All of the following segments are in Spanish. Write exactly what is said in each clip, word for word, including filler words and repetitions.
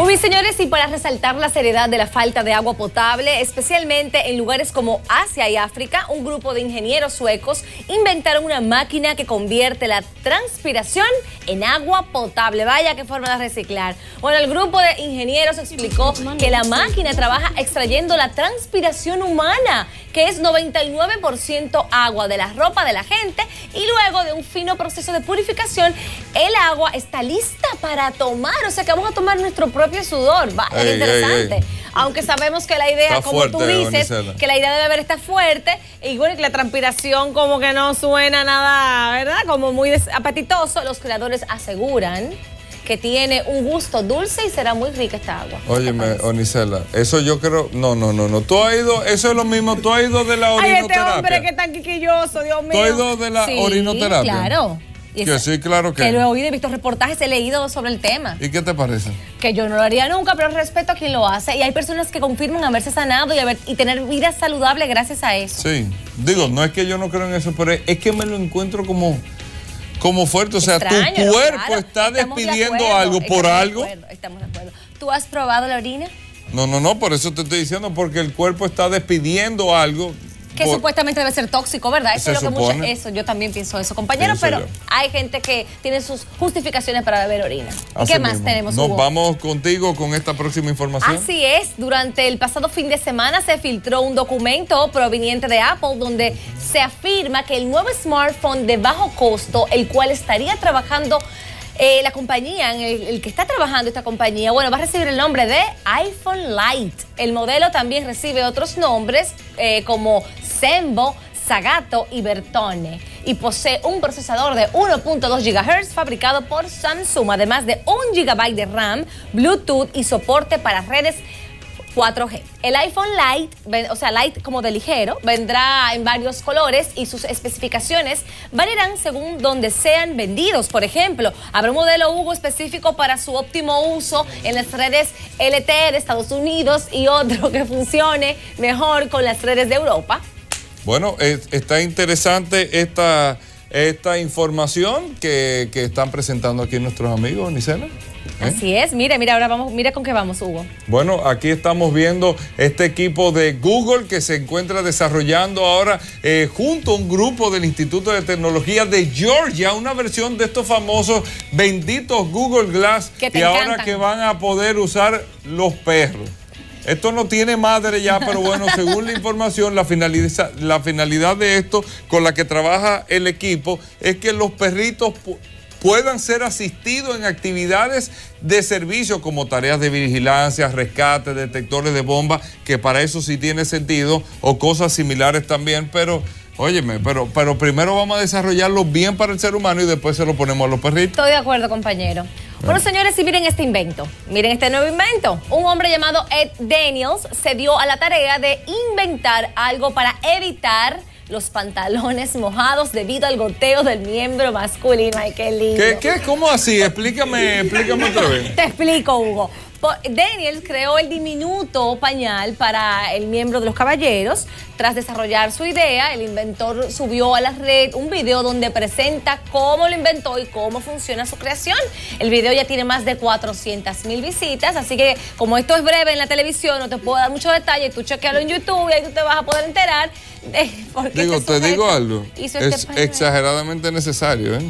Muy bien, señores, y para resaltar la seriedad de la falta de agua potable, especialmente en lugares como Asia y África, un grupo de ingenieros suecos inventaron una máquina que convierte la transpiración en agua potable. Vaya qué forma de reciclar. Bueno, el grupo de ingenieros explicó que la máquina trabaja extrayendo la transpiración humana, que es noventa y nueve por ciento agua de la ropa de la gente, y luego de un fino proceso de purificación, el agua está lista para tomar. O sea que vamos a tomar nuestro propio sudor. Vaya, ey, interesante. Ey, ey. Aunque sabemos que la idea, está como fuerte, tú dices, Onicela, que la idea debe haber estar fuerte, y bueno, que la transpiración como que no suena nada, ¿verdad? Como muy apetitoso. Los creadores aseguran que tiene un gusto dulce y será muy rica esta agua. Óyeme, Onicela, eso yo creo... No, no, no, no. Tú has ido... Eso es lo mismo. Tú has ido de la orinoterapia. Ay, este hombre que tan quiquilloso, Dios mío. Tú has ido de la sí, orinoterapia. Claro. Y que sí, claro que... Que lo he oído, he visto reportajes, he leído sobre el tema. ¿Y qué te parece? Que yo no lo haría nunca, pero respeto a quien lo hace. Y hay personas que confirman haberse sanado y, haber, y tener vida saludable gracias a eso. Sí. Digo, sí. No es que yo no creo en eso, pero es que me lo encuentro como... Como fuerte, o sea, extraño, tu cuerpo claro. está estamos despidiendo de algo por estamos algo. De acuerdo, estamos de acuerdo. ¿Tú has probado la orina? No, no, no, por eso te estoy diciendo, porque el cuerpo está despidiendo algo. Que por... supuestamente debe ser tóxico, ¿verdad? Eso, es lo que mucha... eso yo también pienso eso, compañero, pienso pero yo. Hay gente que tiene sus justificaciones para beber orina. ¿Y qué más mismo. tenemos, Nos Hugo? vamos contigo con esta próxima información. Así es, durante el pasado fin de semana se filtró un documento proveniente de Apple donde se afirma que el nuevo smartphone de bajo costo, el cual estaría trabajando Eh, la compañía, el, el que está trabajando esta compañía, bueno, va a recibir el nombre de iPhone Lite. El modelo también recibe otros nombres eh, como Zenbo, Zagato y Bertone, y posee un procesador de uno punto dos gigahertz fabricado por Samsung, además de un gigabyte de RAM, Bluetooth y soporte para redes cuatro G. El iPhone Lite, o sea, Lite como de ligero, vendrá en varios colores y sus especificaciones variarán según donde sean vendidos. Por ejemplo, habrá un modelo Hugo específico para su óptimo uso en las redes L T E de Estados Unidos y otro que funcione mejor con las redes de Europa. Bueno, es, está interesante esta, esta información que, que están presentando aquí nuestros amigos, Onicela. ¿Eh? Así es, mire, mira, ahora vamos, mira con qué vamos, Hugo. Bueno, aquí estamos viendo este equipo de Google que se encuentra desarrollando ahora eh, junto a un grupo del Instituto de Tecnología de Georgia, una versión de estos famosos benditos Google Glass que y ahora encantan. Que van a poder usar los perros. Esto no tiene madre ya, pero bueno, según la información, la finalidad, la finalidad de esto con la que trabaja el equipo es que los perritos puedan ser asistidos en actividades de servicio como tareas de vigilancia, rescate, detectores de bombas, que para eso sí tiene sentido, o cosas similares también, pero óyeme, pero, pero primero vamos a desarrollarlo bien para el ser humano y después se lo ponemos a los perritos. Estoy de acuerdo, compañero. Bueno, señores, y miren este invento, miren este nuevo invento. Un hombre llamado Ed Daniels se dio a la tarea de inventar algo para evitar los pantalones mojados debido al goteo del miembro masculino. Ay, qué lindo. ¿Qué? ¿Qué? ¿Cómo así? Explícame, explícame otra vez. Te explico, Hugo. Daniels creó el diminuto pañal para el miembro de los caballeros. Tras desarrollar su idea, el inventor subió a la red un video donde presenta cómo lo inventó y cómo funciona su creación. El video ya tiene más de cuatrocientas mil visitas, así que como esto es breve en la televisión, no te puedo dar muchos detalles. Tú chequealo en YouTube y ahí tú te vas a poder enterar. De por qué digo, este te digo algo, este es exageradamente necesario, ¿eh?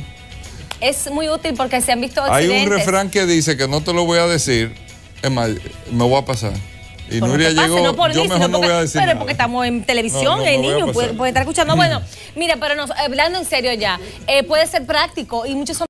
Es muy útil porque se han visto accidentes. Hay un refrán que dice, que no te lo voy a decir, es más, me voy a pasar. Y Nuria llegó, no por yo mí, mejor no porque, voy a decir pero nada. porque estamos en televisión, no, no, el niño puede, puede estar escuchando. Bueno, mira, pero no, hablando en serio ya, eh, puede ser práctico y muchos